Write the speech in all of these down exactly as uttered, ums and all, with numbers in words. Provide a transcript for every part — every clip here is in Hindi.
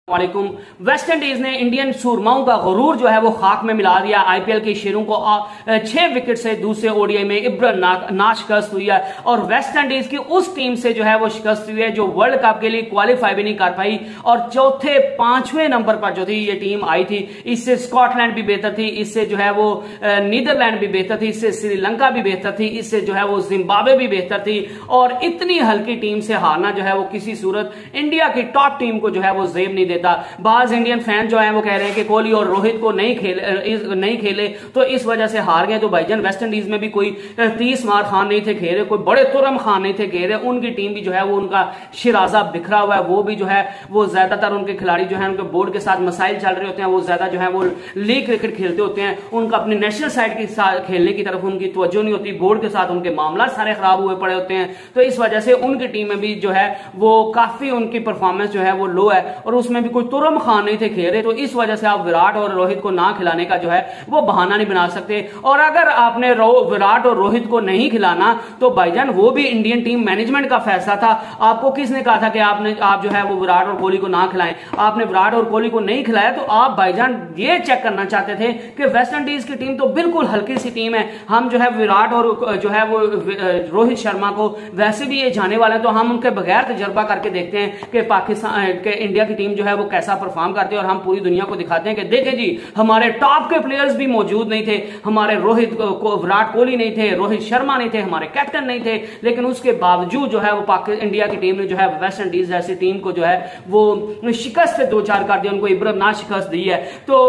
वालेकुम। वेस्ट इंडीज ने इंडियन सूरमाओं का गुरूर जो है वो खाक में मिला दिया। आईपीएल के शेरों को छह विकेट से दूसरे ओडीआई में इब्रन ना, ना शिकस्त हुई है और वेस्ट इंडीज की उस टीम से जो है वो शिकस्त हुई है जो वर्ल्ड कप के लिए क्वालिफाई भी नहीं कर पाई और चौथे पांचवें नंबर पर जो थी ये टीम आई थी। इससे स्कॉटलैंड भी बेहतर थी, इससे जो है वो नीदरलैंड भी बेहतर थी, इससे श्रीलंका भी बेहतर थी, इससे जो है वो जिम्बाब्वे भी बेहतर थी। और इतनी हल्की टीम से हारना जो है वो किसी सूरत इंडिया की टॉप टीम को जो है वो जेब नहीं देता। बाज इंडियन फैन जो है वो कह रहे हैं कि कोहली और रोहित को नहीं खेले नहीं खेले तो इस वजह से हार गए। तो भाईजान वेस्ट इंडीज में भी कोई तीस मार खान नहीं थे खेल रहे, कोई बड़े तुरम खान नहीं थे खेल रहे। उनकी टीम भी जो है वो उनका शिराजा बिखरा हुआ है। वो भी जो है वो ज्यादातर उनके खिलाड़ी जो है उनके बोर्ड के साथ मसाइल चल रहे होते हैं, वो ज्यादा जो है वो लीग क्रिकेट खेलते होते हैं। उनका अपने नेशनल साइड के साथ खेलने की तरफ उनकी तवज्जो नहीं होती, बोर्ड के साथ उनके मामला सारे खराब हुए पड़े होते हैं। तो इस वजह से उनकी टीम में भी जो है वो काफी उनकी परफॉर्मेंस जो है वो लो है और उसमें भी कोई तुरम खान नहीं थे खेल रहे। तो इस वजह से आप विराट और रोहित को ना खिलाने का जो है वो बहाना नहीं बना सकते। और अगर आपने विराट और रोहित को नहीं खिलाना तो भाईजान वो भी इंडियन टीम मैनेजमेंट का फैसला था। आपको किसने कहा था कि आपने आप जो है वो विराट और कोहली को ना खिलाएं? आपने विराट और कोहली को नहीं खिलाया तो आप भाईजान ये चेक करना चाहते थे कि वेस्ट इंडीज की टीम तो बिल्कुल हल्की सी टीम है, हम जो है विराट और जो है वो रोहित शर्मा को वैसे भी ये जाने वाले हैं तो हम उनके बगैर तजर्बा करके देखते हैं कि पाकिस्तान के इंडिया की टीम जो है वो कैसा परफॉर्म करते हैं और हम पूरी दुनिया को दिखाते हैं कि देखें जी हमारे टॉप के प्लेयर्स भी मौजूद नहीं थे, हमारे रोहित को विराट कोहली नहीं थे, रोहित शर्मा नहीं थे, हमारे कैप्टन नहीं थे, लेकिन उसके बावजूद जो है वो पाकिस्तान इंडिया की टीम ने जो है वेस्ट इंडीज जैसी टीम को जो है वो शिकस्त से दो चार कर दिया, उनको इब्रत ना शिकस्त दी है। तो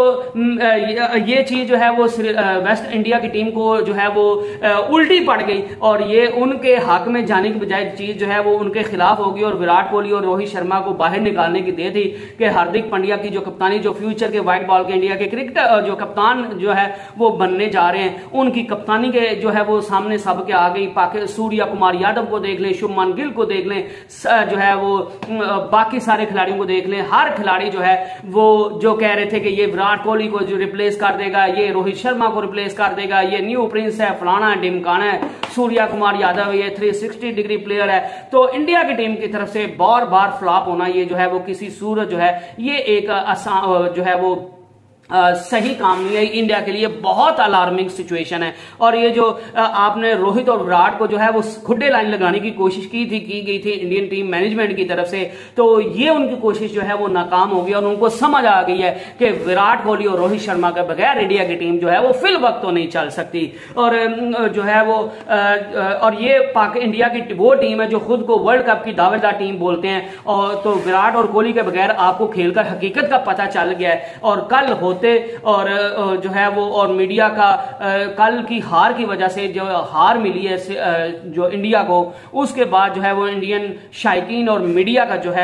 ये चीज जो है वो वेस्ट इंडिया की टीम को जो है वो उल्टी पड़ गई और ये उनके हक में जाने की बजाय चीज जो है वो उनके खिलाफ होगी। और विराट कोहली और रोहित शर्मा को बाहर निकालने की दे थी कि हार्दिक पांड्या की जो कप्तानी, जो फ्यूचर के व्हाइट बॉल के इंडिया के क्रिकेटर जो कप्तान जो है वो बनने जा रहे हैं, उनकी कप्तानी के जो है वो सामने सबके आ गई। पाकि सूर्या कुमार यादव को देख लें, शुभमन गिल को देख लें, जो है वो बाकी सारे खिलाड़ियों को देख लें, हर खिलाड़ी जो है वो जो कह रहे थे कि ये विराट कोहली को जो रिप्लेस कर देगा, ये रोहित शर्मा को रिप्लेस कर देगा, ये न्यू प्रिंस है, फलाना है, ढिमकाना है, सूर्या कुमार यादव ये थ्री सिक्सटी डिग्री प्लेयर है। तो इंडिया की टीम की तरफ से बार बार फ्लॉप होना ये जो है वो किसी सूरत जो है ये एक जो है वो आ, सही काम नहीं है। इंडिया के लिए बहुत अलार्मिंग सिचुएशन है। और ये जो आ, आपने रोहित और विराट को जो है वो खुड्डे लाइन लगाने की कोशिश की थी की गई थी इंडियन टीम मैनेजमेंट की तरफ से, तो ये उनकी कोशिश जो है वो नाकाम हो गई और उनको समझ आ गई है कि विराट कोहली और रोहित शर्मा के बगैर इंडिया की टीम जो है वो फिल वक्त तो नहीं चल सकती। और जो है वो आ, और ये पाक इंडिया की वो टीम है जो खुद को वर्ल्ड कप की दावेदार टीम बोलते हैं। और तो विराट और कोहली के बगैर आपको खेलकर हकीकत का पता चल गया है। और कल हो और जो है वो और मीडिया का कल की हार की वजह से जो हार मिली है जो इंडिया को, उसके बाद जो है वो इंडियन शायकीन और मीडिया का जो है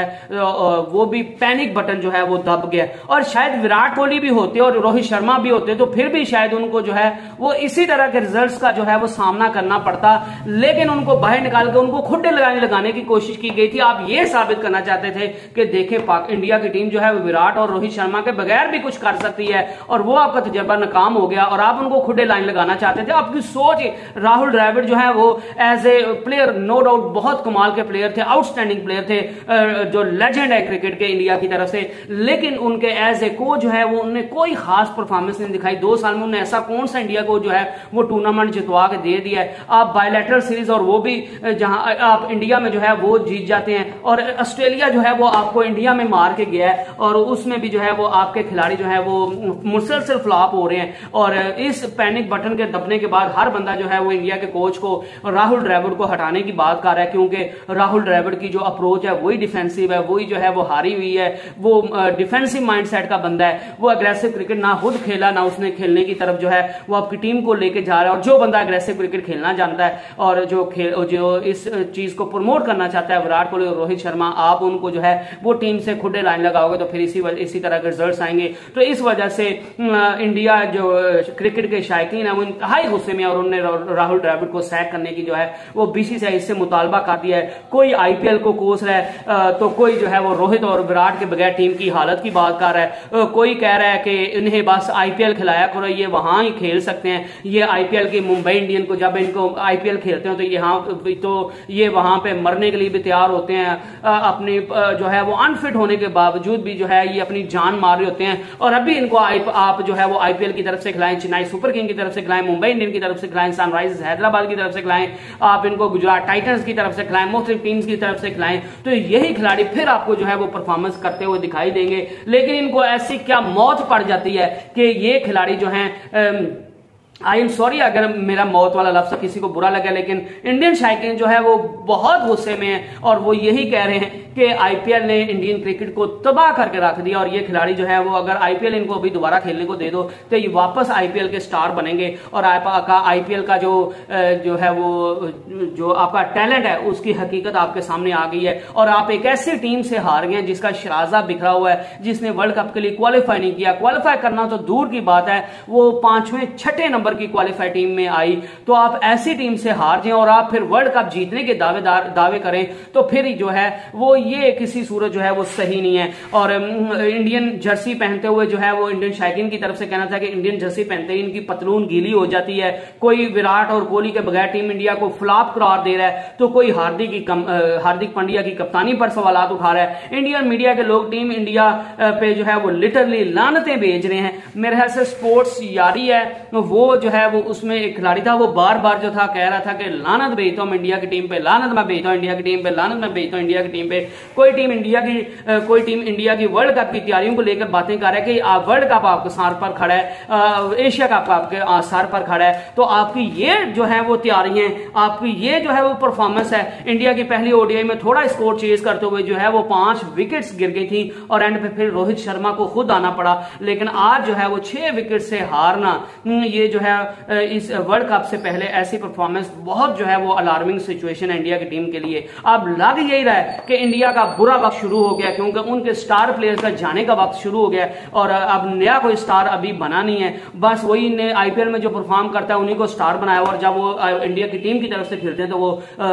वो भी पैनिक बटन जो है वो दब गया। और शायद विराट कोहली भी होते और रोहित शर्मा भी होते तो फिर भी शायद उनको जो है वो इसी तरह के रिजल्ट्स का जो है वो सामना करना पड़ता, लेकिन उनको बाहर निकाल के उनको खुड्डे लगाने लगाने की कोशिश की गई थी। आप ये साबित करना चाहते थे कि देखें पाक इंडिया की टीम जो है विराट और रोहित शर्मा के बगैर भी कुछ कर सकती है और वो आपका तजर्बा नाकाम हो गया और आप उनको खुदे लाइन लगाना चाहते थे। आपकी सोच, राहुल द्रविड़ जो है वो as a player no doubt बहुत कमाल के प्लेयर थे, आउटस्टैंडिंग प्लेयर थे, जो लेजेंड है क्रिकेट के इंडिया की तरफ से, लेकिन उनके एज ए कोच जो है वो उन्होंने कोई खास परफॉर्मेंस नहीं दिखाई। दो साल में उन्होंने ऐसा कौन सा इंडिया को जो है वो टूर्नामेंट जितवा के दे दिया है। आप बायलैटरल सीरीज और वो भी जहां आप इंडिया में जो है वो जीत जाते हैं और ऑस्ट्रेलिया जो है वो आपको इंडिया में मार के गया है और उसमें भी जो है वो आपके खिलाड़ी जो है वो मुसलसल फ्लॉप हो रहे हैं। और इस पैनिक बटन के दबने के बाद हर बंदा जो है वो इंडिया के कोच को राहुल द्रविड़ को हटाने की बात कर रहा है, क्योंकि राहुल द्रविड़ की जो अप्रोच है वही डिफेंसिव है, वही जो है वो हारी हुई है, वो डिफेंसिव माइंडसेट का बंदा है। वो अग्रेसिव क्रिकेट ना खुद खेला ना उसने खेलने की तरफ जो है वो आपकी टीम को लेके जा रहा है। और जो बंदा अग्रेसिव क्रिकेट खेलना जानता है और जो खेल जो इस चीज को प्रमोट करना चाहता है विराट कोहली और रोहित शर्मा, आप उनको जो है वो टीम से खुदे लाइन लगाओगे तो फिर इसी इसी तरह के रिजल्ट आएंगे। तो इस वजह वजह से इंडिया जो क्रिकेट के शायकीन है वो इंतहाई गुस्से में, और उन्होंने राहुल द्रविड़ को सैक करने की जो है वो बीसीसीआई से मुतालबा कर दिया है। कोई आईपीएल को कोस रहा है तो कोई जो है वो रोहित और विराट के बगैर टीम की हालत की बात कर रहा है, कोई कह रहा है कि इन्हें बस आईपीएल खिलाया करो, ये वहां ही खेल सकते हैं। ये आईपीएल की मुंबई इंडियन को जब इनको आईपीएल खेलते हैं तो यहाँ तो ये वहां पे मरने के लिए भी तैयार होते हैं, अपनी जो है वो अनफिट होने के बावजूद भी जो है ये अपनी जान मार रहे होते हैं। और अभी इनको आप जो है वो आईपीएल की तरफ से खिलाएं, चेन्नई सुपर किंग की तरफ से खिलाएं, मुंबई इंडियन की तरफ से खिलाएं, सनराइजर्स हैदराबाद की तरफ से खिलाएं, आप इनको गुजरात टाइटंस की तरफ से खिलाएं, मुख्तलिफ टीम्स की तरफ से खिलाएं, तो यही खिलाड़ी फिर आपको जो है वो परफॉर्मेंस करते हुए दिखाई देंगे। लेकिन इनको ऐसी क्या मौत पड़ जाती है कि ये खिलाड़ी जो हैं, आई एम सॉरी अगर मेरा मौत वाला लफ्ज किसी को बुरा लगा, लेकिन इंडियन शायकीन जो है वो बहुत गुस्से में है और वो यही कह रहे हैं कि आईपीएल ने इंडियन क्रिकेट को तबाह करके रख दिया, और ये खिलाड़ी जो है वो अगर आईपीएल इनको अभी दोबारा खेलने को दे दो तो ये वापस आईपीएल के स्टार बनेंगे, और आपका आईपीएल का जो जो है वो जो आपका टैलेंट है उसकी हकीकत आपके सामने आ गई है। और आप एक ऐसी टीम से हार गए जिसका शराजा बिखरा हुआ है, जिसने वर्ल्ड कप के लिए क्वालिफाई नहीं किया, क्वालिफाई करना तो दूर की बात है, वो पांचवें छठे नंबर की क्वालिफाई टीम में आई, तो आप ऐसी टीम से हार जाएं और आप फिर वर्ल्ड कप जीतने के दावेदार दावे करें तो फिर जो है वो ये किसी सूरत जो है वो सही नहीं है। और इंडियन जर्सी पहनते हुए जो है वो इंडियन शायकीन की तरफ से कहना था कि इंडियन जर्सी पहनते ही इनकी पतलून गीली हो जाती है, कोई विराट और कोहली के बगैर टीम इंडिया को फ्लॉप करार दे रहा है, तो कोई हार्दिक की कम, हार्दिक पांड्या की कप्तानी पर सवाल उठा रहा है। इंडियन मीडिया के लोग टीम इंडिया पे जो है वो लिटरली लानतें भेज रहे हैं। मेरे ख्याल से स्पोर्ट्स यारी है वो जो है वो उसमें एक खिलाड़ी था वो बार बार जो था कह रहा था कि लानत भेजता हूं इंडिया की टीम पे, लानत मैं भेजता हूं इंडिया की टीम पे, लानत मैं भेजता हूं इंडिया की टीम पे। कोई टीम इंडिया की कोई टीम इंडिया की वर्ल्ड कप की तैयारियों को लेकर बातें कर रहा है कि आप वर्ल्ड कप आपके सर पर खड़ा है, एशिया कप आपके सर पर खड़ा है, तो आपकी ये जो है वो तैयारियां, आपकी ये जो है वो परफॉर्मेंस है। इंडिया की पहली ओडीआई में थोड़ा स्कोर चेज करते हुए जो है वो पांच विकेट्स गिर गई थी और एंड पे फिर रोहित शर्मा को खुद आना पड़ा, लेकिन आज जो है वो छह विकेट से हारना, ये जो है इस वर्ल्ड कप से पहले ऐसी परफॉर्मेंस बहुत जो है वो अलार्मिंग सिचुएशन है इंडिया की टीम के लिए। अब लग यही रहा है कि इंडिया का बुरा वक्त शुरू हो गया, क्योंकि उनके स्टार प्लेयर्स का जाने का वक्त शुरू हो गया और अब नया कोई स्टार अभी बना नहीं है, बस वही ने आईपीएल में जो परफॉर्म करता है उन्हीं को स्टार बनाया, और जब वो इंडिया की टीम की तरफ से खेलते हैं तो वो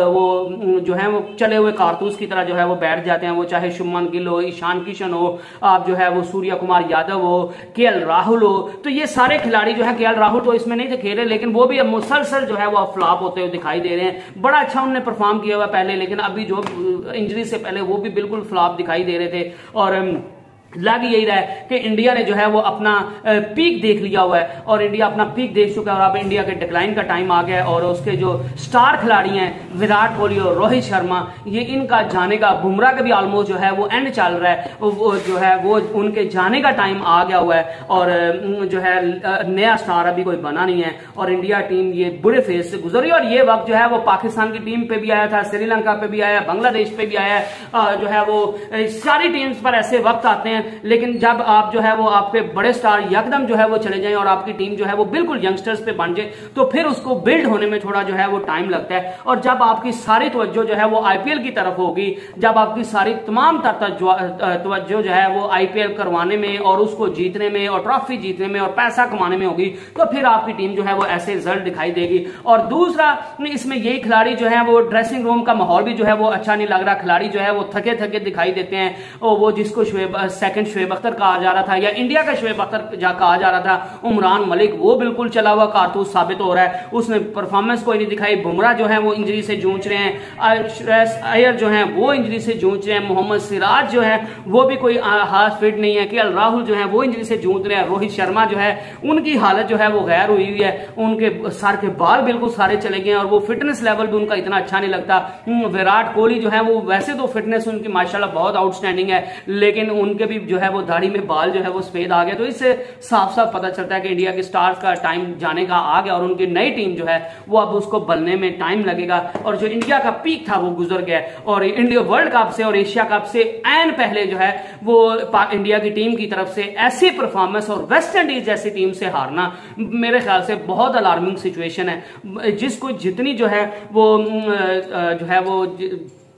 वो जो है वो चले हुए कारतूस की तरह जो है वो बैठ जाते हैं। वो चाहे शुभमन गिल हो, ईशान किशन हो, आप जो है वो सूर्य कुमार यादव हो, केएल राहुल हो, तो ये सारे खिलाड़ी जो है, केएल राहुल तो इसमें नहीं थे खेले, लेकिन वो भी अब मुसलसल जो है वो फ्लॉप होते हुए दिखाई दे रहे हैं। बड़ा अच्छा उन्होंने परफॉर्म किया हुआ पहले, लेकिन अभी जो इंजरी से पहले वो भी बिल्कुल फ्लॉप दिखाई दे रहे थे। और लग यही रहा है कि इंडिया ने जो है वो अपना पीक देख लिया हुआ है और इंडिया अपना पीक देख चुका है और अब इंडिया के डिक्लाइन का टाइम आ गया है। और उसके जो स्टार खिलाड़ी हैं विराट कोहली और रोहित शर्मा, ये इनका जाने का, बुमराह का भी ऑलमोस्ट जो है वो एंड चल रहा है, वो जो है वो उनके जाने का टाइम आ गया हुआ है और जो है नया स्टार अभी कोई बना नहीं है और इंडिया टीम ये बुरे फेज से गुजरी। और ये वक्त जो है वो पाकिस्तान की टीम पे भी आया था, श्रीलंका पे भी आया, बांग्लादेश पे भी आया, जो है वो सारी टीम्स पर ऐसे वक्त आते हैं, लेकिन जब आप जो है वो आपके बड़े स्टार यकदम जो है वो चले जाएं और आपकी टीम जो है वो बिल्कुल यंगस्टर्स पे बन जाए तो फिर उसको बिल्ड होने में थोड़ा जो है वो टाइम लगता है। और जब आपकी सारी तवज्जो जो है वो आईपीएल की तरफ होगी, जब आपकी सारी तमाम तवज्जो जो है वो आईपीएल करवाने में और उसको जीतने में और ट्रॉफी जीतने में और पैसा कमाने में होगी, तो फिर आपकी टीम जो है वो ऐसे रिजल्ट दिखाई देगी। और दूसरा इसमें यही खिलाड़ी जो है वो ड्रेसिंग रूम का माहौल भी जो है वो अच्छा नहीं लग रहा, खिलाड़ी जो है वो थके थके दिखाई देते हैं। और वो जिसको सेकंड शुएब अख्तर कहा जा रहा था या इंडिया का शुएब अख्तर कहा जा रहा था, उमरान मलिक, वो बिल्कुल चला हुआ कारतूस साबित हो रहा है, उसने परफॉर्मेंस कोई नहीं दिखाई। बुमराह जो है वो इंजरी से जूझ रहे हैं, श्रेयस अय्यर जो है वो इंजरी से जूझ रहे हैं, मोहम्मद सिराज जो है वो भी कोई हाथ फिट नहीं है, केएल राहुल जो है वो इंजरी से जूझ रहे हैं, रोहित शर्मा जो है उनकी हालत जो है वो गैर हुई हुई है, उनके सर के बाल बिल्कुल सारे चले गए और वो फिटनेस लेवल भी उनका इतना अच्छा नहीं लगता। विराट कोहली जो है वो वैसे तो फिटनेस उनकी माशाल्लाह बहुत आउटस्टैंडिंग है, लेकिन उनके भी जो है वो दाढ़ी में बाल जो है वो सफेद आ गया, तो इससे साफ साफ पता चलता है कि इंडिया के स्टार्स का टाइम जाने का आ गया और उनकी नई टीम जो है वो अब उसको बनने में टाइम लगेगा। और जो इंडिया का पीक था वो गुजर गया और इंडिया वर्ल्ड कप से और एशिया कप से एन पहले जो है वो इंडिया की टीम की तरफ से ऐसी परफॉर्मेंस और वेस्ट इंडीज जैसी टीम से हारना मेरे ख्याल से बहुत अलार्मिंग सिचुएशन है, जिसको जितनी जो है वो जो है वो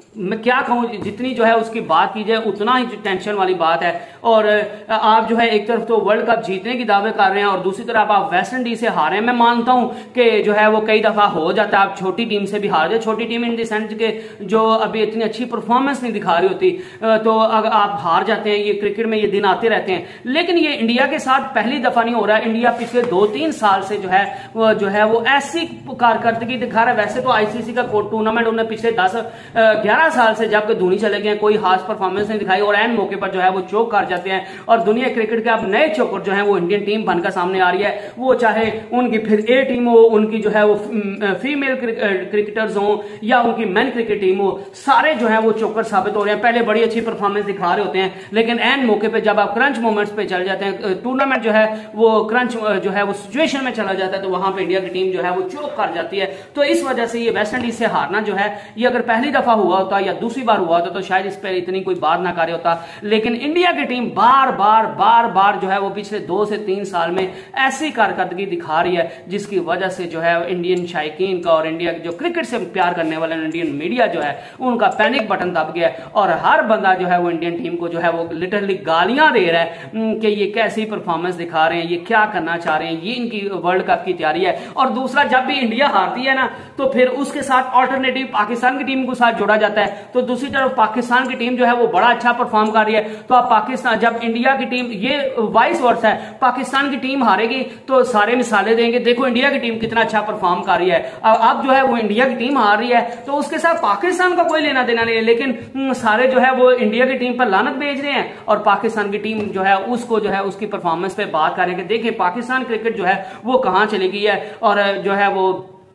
मैं क्या कहूं, जितनी जो है उसकी बात की जाए उतना ही टेंशन वाली बात है। और आप जो है एक तरफ तो वर्ल्ड कप जीतने की दावे कर रहे हैं और दूसरी तरफ आप वेस्ट इंडीज से हारे हैं। मैं मानता हूं कि जो है वो कई दफा हो जाता है, आप छोटी टीम से भी हार जाए, छोटी टीम इन द सेंस के जो अभी इतनी अच्छी परफॉर्मेंस नहीं दिखा रही होती, तो अगर आप हार जाते हैं, ये क्रिकेट में ये दिन आते रहते हैं। लेकिन ये इंडिया के साथ पहली दफा नहीं हो रहा है। इंडिया पिछले दो तीन साल से जो है वो जो है वो ऐसी कारकर्दगी दिखा रहा है। वैसे तो आईसीसी का टूर्नामेंट उन्होंने पिछले दस ग्यारह साल से जब धोनी चले गए कोई खास परफॉर्मेंस नहीं दिखाई और एन मौके पर जो है वो चौक कर जाते हैं। और दुनिया क्रिकेट के अब नए चौकर जो है वो इंडियन टीम बनकर सामने आ रही है, वो चाहे उनकी फिर ए टीम हो, उनकी जो है वो फीमेल क्रिकेटर्स हो या उनकी मेन क्रिकेट टीम हो, सारे जो है वो चौकर साबित हो रहे हैं। पहले बड़ी अच्छी परफॉर्मेंस दिखा रहे होते हैं, लेकिन एन मौके पे जब आप क्रंच मोमेंट्स पे चल जाते हैं, टूर्नामेंट जो है वो क्रंच जो है वो सिचुएशन में चला जाता है, तो वहां पे इंडिया की टीम जो है वो चौक कर जाती है। तो इस वजह से ये वेस्ट इंडीज से हारना जो है, ये अगर पहली दफा हुआ होता या दूसरी बार हुआ होता तो शायद इस पर इतनी कोई बात ना करे होता। लेकिन इंडिया की टीम बार बार बार बार जो है वो पिछले दो से तीन साल में ऐसी कारकर्दगी दिखा रही है जिसकी वजह से जो है इंडियन शायकीन का और इंडिया जो क्रिकेट से प्यार करने वाले इंडियन मीडिया जो है उनका पैनिक बटन दब गया और हर बंदा जो है वो इंडियन टीम को जो है वो लिटरली गालियां दे रहा है कि ये कैसी परफॉर्मेंस दिखा रहे हैं, ये क्या करना चाह रहे हैं, ये इनकी वर्ल्ड कप की तैयारी है। और दूसरा, जब भी इंडिया हारती है ना तो फिर उसके साथ ऑल्टरनेटिव पाकिस्तान की टीम को साथ जोड़ा जाता है। तो दूसरी तरफ पाकिस्तान की टीम जो है वो बड़ा अच्छा परफॉर्म कर रही है, तो आप पाकिस्तान जब इंडिया की टीम, ये वाइस वर्सा है, पाकिस्तान की टीम हारेगी तो सारे मिसालें देंगे, देखो इंडिया की टीम कितना अच्छा परफॉर्म कर रही है। अब जो है वो इंडिया की टीम हार रही है तो उसके साथ पाकिस्तान का कोई लेना देना नहीं है, लेकिन सारे जो है वो इंडिया की टीम पर लानत भेज रहे हैं और पाकिस्तान की टीम जो है उसको जो है उसकी परफॉर्मेंस पे बात कर रहे हैं कि देखिए पाकिस्तान क्रिकेट जो है वो कहां चली गई है। और जो है वो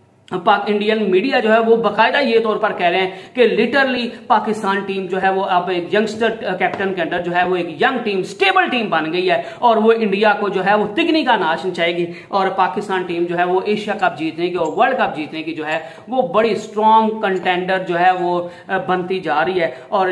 इंडियन मीडिया जो है वो बकायदा ये तौर पर कह रहे हैं कि लिटरली पाकिस्तान टीम जो है वो अब एक यंगस्टर कैप्टन के अंडर जो है वो एक यंग टीम, स्टेबल टीम बन गई है और वो इंडिया को जो है वो तिगनी का नाश नचाएगी और पाकिस्तान टीम जो है वो एशिया कप जीतने की और वर्ल्ड कप जीतने की जो है वो बड़ी स्ट्रॉन्ग कंटेंडर जो है वो बनती जा रही है। और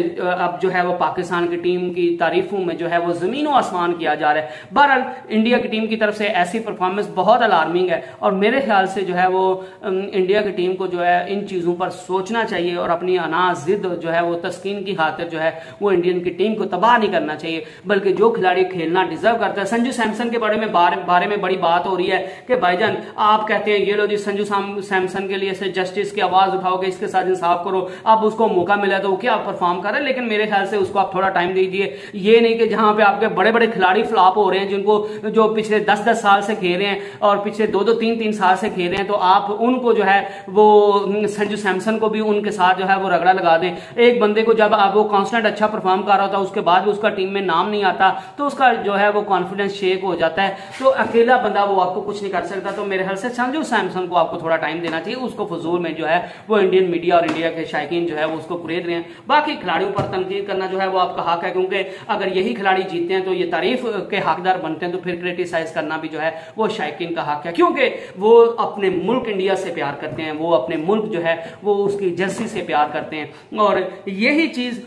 अब जो है वो पाकिस्तान की टीम की तारीफों में जो है वो जमीनों आसमान किया जा रहा है। बहरहाल इंडिया की टीम की तरफ से ऐसी परफॉर्मेंस बहुत अलार्मिंग है और मेरे ख्याल से जो है वो इंडिया की टीम को जो है इन चीजों पर सोचना चाहिए और अपनी अनाज जिद जो है वो तस्कीन की खातिर जो है वो इंडियन की टीम को तबाह नहीं करना चाहिए, बल्कि जो खिलाड़ी खेलना डिजर्व करता है। संजू सैमसन के बारे में बारे, बारे में बड़ी बात हो रही है कि भाईजान आप कहते हैं ये लो जी संजू सैमसन के लिए से जस्टिस की आवाज उठाओगे, इसके साथ इंसाफ करो, अब उसको मौका मिला तो वो क्या परफॉर्म कर रहे हैं। लेकिन मेरे ख्याल से उसको आप थोड़ा टाइम दीजिए, ये नहीं कि जहां पे आपके बड़े बड़े खिलाड़ी फ्लॉप हो रहे हैं जिनको जो पिछले दस दस साल से खेल रहे हैं और पिछले दो दो तीन तीन साल से खेल रहे हैं, तो आप उनको जो है वो संजू सैमसन को भी उनके साथ जो है वो रगड़ा लगा दें। एक बंदे को जब आप वो कांस्टेंट अच्छा परफॉर्म कर रहा होता है उसके बाद भी उसका टीम में नाम नहीं आता तो उसका जो है वो कॉन्फिडेंस शेक हो जाता है, तो अकेला बंदा वो आपको कुछ नहीं कर सकता। तो मेरे ख्याल से संजू सैमसन को आपको थोड़ा टाइम देना चाहिए, उसको फजूल में जो है वो इंडियन मीडिया और इंडिया के शायकीन जो है वो उसको कुरेद रहे हैं। बाकी खिलाड़ियों पर तनकीद करना जो है वो आपका हक है, क्योंकि अगर यही खिलाड़ी जीतते हैं तो ये तारीफ के हकदार बनते हैं, तो फिर क्रिटिसाइज करना भी जो है वो शायकीन का हक है, क्योंकि वो अपने मुल्क इंडिया से प्यार करते हैं, वो अपने मुल्क जो है वो उसकी जर्सी से प्यार करते हैं। और यही चीज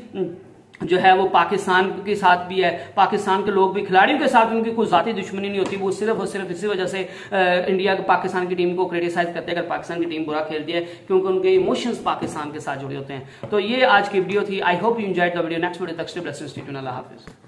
जो है वो पाकिस्तान के साथ भी है, पाकिस्तान के लोग भी खिलाड़ियों के साथ उनकी कोई जाती दुश्मनी नहीं होती, वो सिर्फ और सिर्फ इसी वजह से इंडिया पाकिस्तान की टीम को क्रिटिसाइज करते हैं अगर पाकिस्तान की टीम बुरा खेलती है, क्योंकि उनके इमोशंस पाकिस्तान के साथ जुड़े होते हैं। तो ये आज की वीडियो थी, I hope you enjoyed the video. Next video तक स्टे ब्लेस्ड, स्टे ट्यून्ड, अल्लाह हाफिज।